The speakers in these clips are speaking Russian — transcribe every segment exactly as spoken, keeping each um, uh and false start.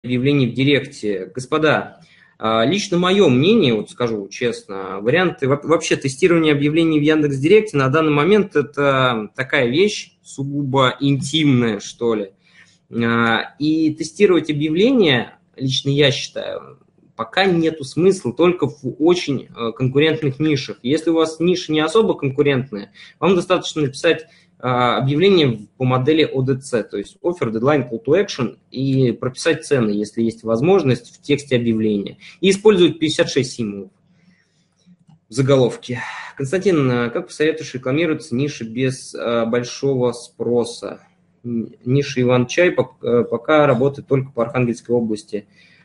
объявлений в Директе. Господа, лично мое мнение, вот скажу честно, варианты вообще тестирования объявлений в Яндекс.Директе на данный момент это такая вещь сугубо интимная, что ли. И тестировать объявления, лично я считаю, пока нету смысла, только в очень конкурентных нишах. Если у вас ниша не особо конкурентная, вам достаточно написать объявление по модели о дэ цэ, то есть Offer, Deadline, Call to Action, и прописать цены, если есть возможность, в тексте объявления. И использовать пятьдесят шесть символов в заголовке. Константин, как посоветуешь рекламироваться ниши без большого спроса? Ниша Иван-чай пока работает только по Архангельской области.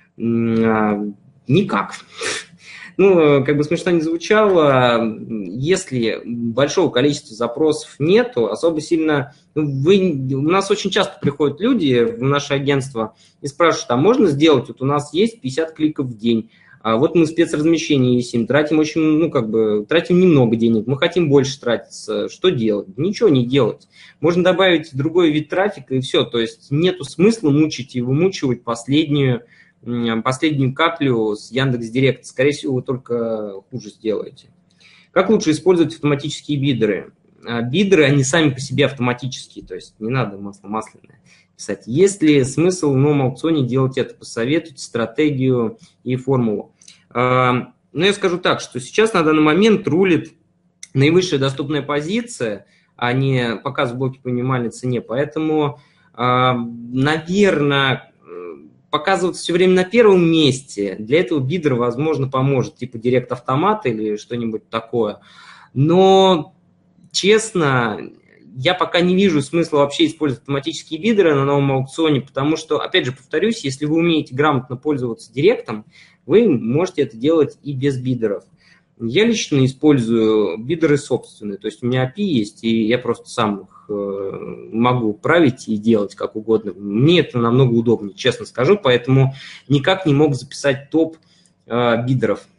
Никак. Ну, как бы смешно не звучало, если большого количества запросов нету, особо сильно... Вы, у нас очень часто приходят люди в наше агентство и спрашивают, а можно сделать? Вот у нас есть пятьдесят кликов в день, а вот мы спецразмещение висим, тратим очень, ну, как бы, тратим немного денег, мы хотим больше тратиться. Что делать? Ничего не делать. Можно добавить другой вид трафика и все. То есть нету смысла мучить и вымучивать последнюю последнюю каплю с Яндекс.Директ. Скорее всего, вы только хуже сделаете. Как лучше использовать автоматические бидеры? Бидеры, они сами по себе автоматические, то есть не надо масло масляное писать. Есть ли смысл в новом аукционе делать это? Посоветуйте стратегию и формулу. Но я скажу так, что сейчас на данный момент рулит наивысшая доступная позиция, а не показ в блоке по минимальной цене. Поэтому, наверное, показываться все время на первом месте, для этого бидер, возможно, поможет, типа Директ Автомат или что-нибудь такое. Но, честно, я пока не вижу смысла вообще использовать автоматические бидеры на новом аукционе, потому что, опять же, повторюсь, если вы умеете грамотно пользоваться Директом, вы можете это делать и без бидеров. Я лично использую бидеры собственные, то есть у меня эй пи ай есть, и я просто сам их могу править и делать как угодно. Мне это намного удобнее, честно скажу, поэтому никак не мог записать топ бидеров.